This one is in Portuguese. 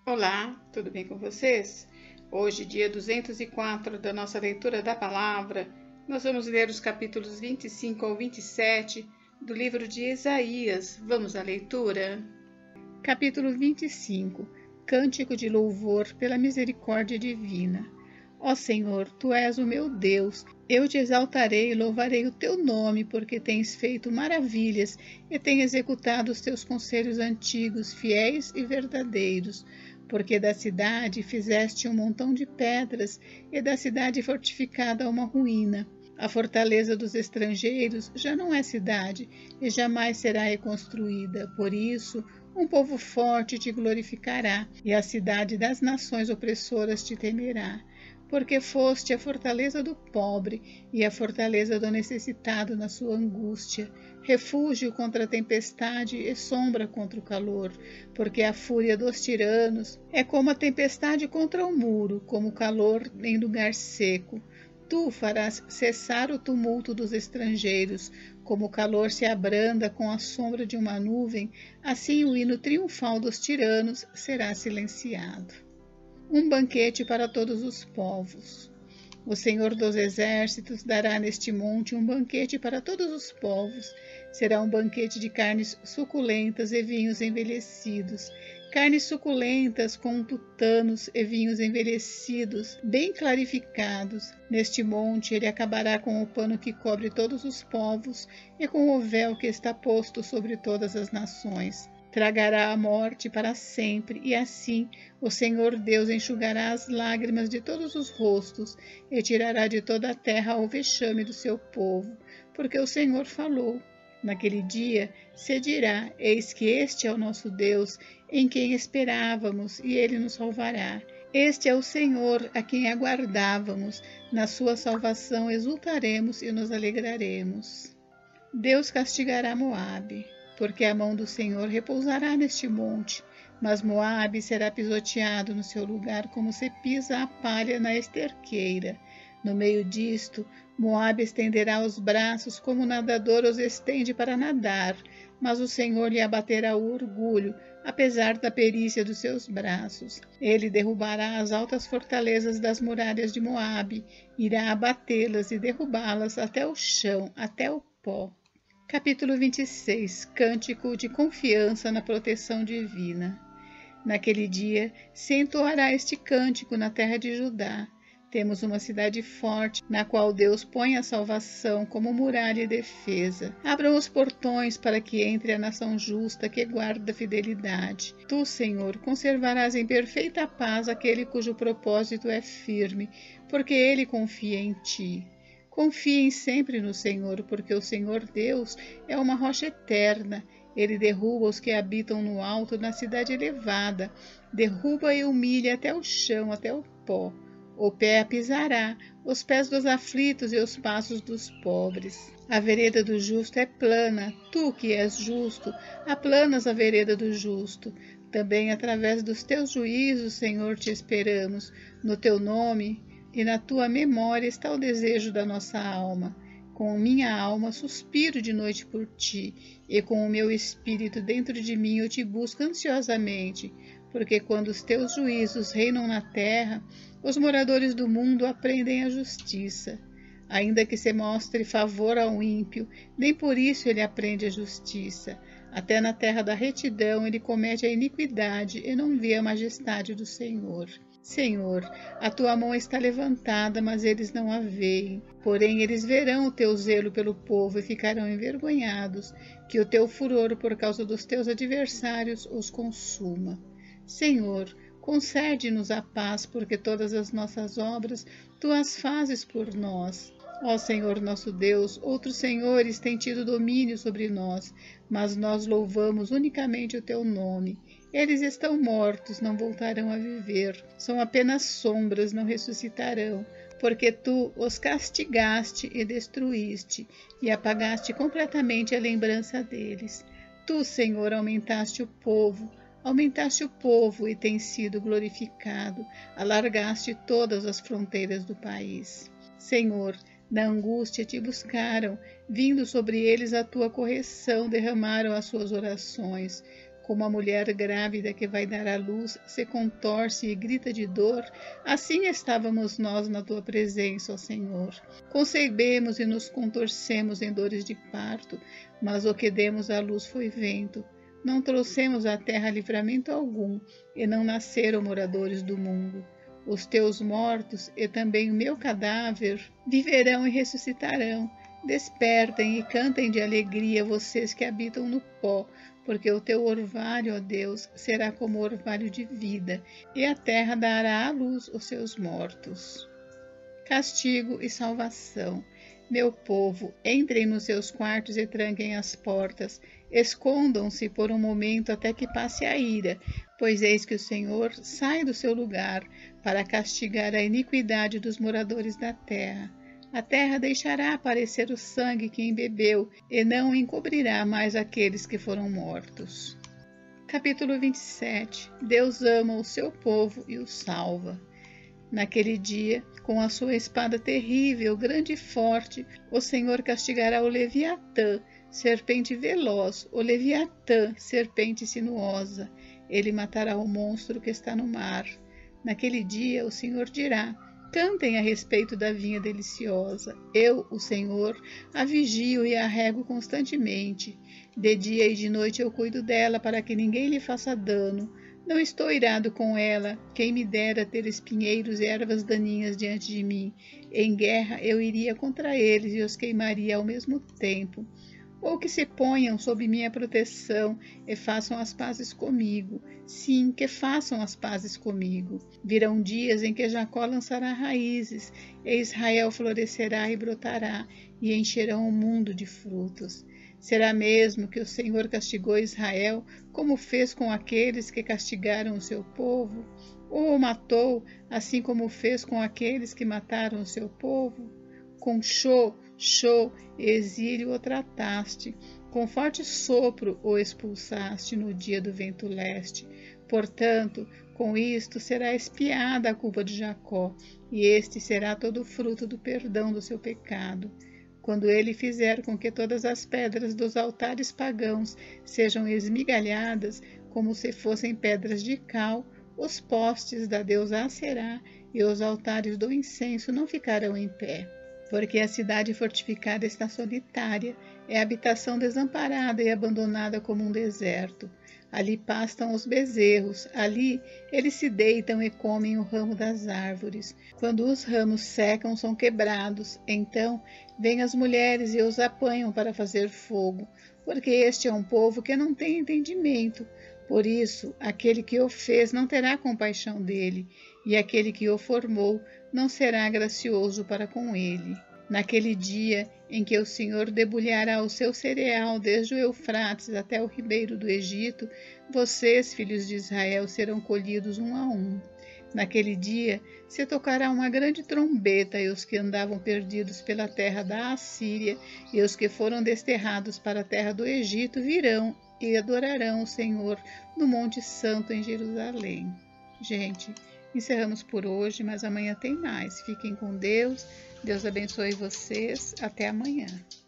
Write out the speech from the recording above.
Olá, tudo bem com vocês? Hoje, dia 204 da nossa leitura da palavra, nós vamos ler os capítulos 25 ao 27 do livro de Isaías. Vamos à leitura? Capítulo 25. Cântico de louvor pela misericórdia divina. Ó Senhor, Tu és o meu Deus, eu te exaltarei e louvarei o Teu nome, porque tens feito maravilhas e tens executado os Teus conselhos antigos, fiéis e verdadeiros. Porque da cidade fizeste um montão de pedras, e da cidade fortificada uma ruína. A fortaleza dos estrangeiros já não é cidade, e jamais será reconstruída. Por isso, um povo forte te glorificará, e a cidade das nações opressoras te temerá. Porque foste a fortaleza do pobre e a fortaleza do necessitado na sua angústia, refúgio contra a tempestade e sombra contra o calor, porque a fúria dos tiranos é como a tempestade contra o muro, como o calor em lugar seco. Tu farás cessar o tumulto dos estrangeiros, como o calor se abranda com a sombra de uma nuvem, assim o hino triunfal dos tiranos será silenciado. Um banquete para todos os povos. O Senhor dos Exércitos dará neste monte um banquete para todos os povos. Será um banquete de carnes suculentas e vinhos envelhecidos, carnes suculentas com tutanos e vinhos envelhecidos, bem clarificados. Neste monte ele acabará com o pano que cobre todos os povos e com o véu que está posto sobre todas as nações. Tragará a morte para sempre, e assim o Senhor Deus enxugará as lágrimas de todos os rostos e tirará de toda a terra o vexame do seu povo, porque o Senhor falou. Naquele dia se dirá: eis que este é o nosso Deus, em quem esperávamos, e ele nos salvará. Este é o Senhor, a quem aguardávamos, na sua salvação exultaremos e nos alegraremos. Deus castigará Moabe. Porque a mão do Senhor repousará neste monte, mas Moabe será pisoteado no seu lugar como se pisa a palha na esterqueira. No meio disto, Moabe estenderá os braços como o nadador os estende para nadar, mas o Senhor lhe abaterá o orgulho, apesar da perícia dos seus braços. Ele derrubará as altas fortalezas das muralhas de Moabe, irá abatê-las e derrubá-las até o chão, até o pó. Capítulo 26. Cântico de confiança na proteção divina. Naquele dia se entoará este cântico na terra de Judá. Temos uma cidade forte, na qual Deus põe a salvação como muralha e defesa. Abram os portões para que entre a nação justa que guarda a fidelidade. Tu, Senhor, conservarás em perfeita paz aquele cujo propósito é firme, porque ele confia em ti. Confiem sempre no Senhor, porque o Senhor Deus é uma rocha eterna. Ele derruba os que habitam no alto, na cidade elevada. Derruba e humilha até o chão, até o pó. O pé a pisará, os pés dos aflitos e os passos dos pobres. A vereda do justo é plana. Tu, que és justo, aplanas a vereda do justo. Também através dos teus juízos, Senhor, te esperamos. No teu nome e na tua memória está o desejo da nossa alma. Com minha alma suspiro de noite por ti, e com o meu espírito dentro de mim eu te busco ansiosamente, porque quando os teus juízos reinam na terra, os moradores do mundo aprendem a justiça. Ainda que se mostre favor ao ímpio, nem por isso ele aprende a justiça. Até na terra da retidão ele comete a iniquidade e não vê a majestade do Senhor. Senhor, a tua mão está levantada, mas eles não a veem. Porém, eles verão o teu zelo pelo povo e ficarão envergonhados, que o teu furor por causa dos teus adversários os consuma. Senhor, concede-nos a paz, porque todas as nossas obras tu as fazes por nós. Ó Senhor nosso Deus, outros senhores têm tido domínio sobre nós, mas nós louvamos unicamente o teu nome. Eles estão mortos, não voltarão a viver. São apenas sombras, não ressuscitarão, porque tu os castigaste e destruíste, e apagaste completamente a lembrança deles. Tu, Senhor, aumentaste o povo e tem sido glorificado. Alargaste todas as fronteiras do país. Senhor, na angústia te buscaram, vindo sobre eles a tua correção, derramaram as suas orações. Como a mulher grávida que vai dar à luz se contorce e grita de dor, assim estávamos nós na tua presença, ó Senhor. Concebemos e nos contorcemos em dores de parto, mas o que demos à luz foi vento. Não trouxemos à terra livramento algum, e não nasceram moradores do mundo. Os teus mortos e também o meu cadáver viverão e ressuscitarão. Despertem e cantem de alegria vocês que habitam no pó, porque o teu orvalho, ó Deus, será como orvalho de vida, e a terra dará à luz os seus mortos. Castigo e salvação. Meu povo, entrem nos seus quartos e tranquem as portas, escondam-se por um momento até que passe a ira, pois eis que o Senhor sai do seu lugar para castigar a iniquidade dos moradores da terra. A terra deixará aparecer o sangue que embebeu e não encobrirá mais aqueles que foram mortos. Capítulo 27. Deus ama o seu povo e o salva. Naquele dia, com a sua espada terrível, grande e forte, o Senhor castigará o Leviatã, serpente veloz, o Leviatã, serpente sinuosa. Ele matará o monstro que está no mar. Naquele dia, o Senhor dirá: cantem a respeito da vinha deliciosa. Eu, o Senhor, a vigio e a rego constantemente. De dia e de noite eu cuido dela para que ninguém lhe faça dano. Não estou irado com ela, quem me dera ter espinheiros e ervas daninhas diante de mim. Em guerra eu iria contra eles e os queimaria ao mesmo tempo. Ou que se ponham sob minha proteção e façam as pazes comigo. Sim, que façam as pazes comigo. Virão dias em que Jacó lançará raízes, e Israel florescerá e brotará, e encherão o mundo de frutos. Será mesmo que o Senhor castigou Israel, como fez com aqueles que castigaram o seu povo? Ou o matou, assim como fez com aqueles que mataram o seu povo? Com show, exílio o trataste, com forte sopro o expulsaste no dia do vento leste. Portanto, com isto será expiada a culpa de Jacó, e este será todo o fruto do perdão do seu pecado. Quando ele fizer com que todas as pedras dos altares pagãos sejam esmigalhadas, como se fossem pedras de cal, os postes da deusa Aserá e os altares do incenso não ficarão em pé. Porque a cidade fortificada está solitária, é habitação desamparada e abandonada como um deserto. Ali pastam os bezerros, ali eles se deitam e comem o ramo das árvores. Quando os ramos secam, são quebrados. Então vêm as mulheres e os apanham para fazer fogo, porque este é um povo que não tem entendimento. Por isso, aquele que o fez não terá compaixão dele, e aquele que o formou não será gracioso para com ele. Naquele dia em que o Senhor debulhará o seu cereal desde o Eufrates até o ribeiro do Egito, vocês, filhos de Israel, serão colhidos um a um. Naquele dia se tocará uma grande trombeta, e os que andavam perdidos pela terra da Assíria e os que foram desterrados para a terra do Egito virão e adorarão o Senhor no Monte Santo em Jerusalém. Gente, encerramos por hoje, mas amanhã tem mais. Fiquem com Deus. Deus abençoe vocês. Até amanhã.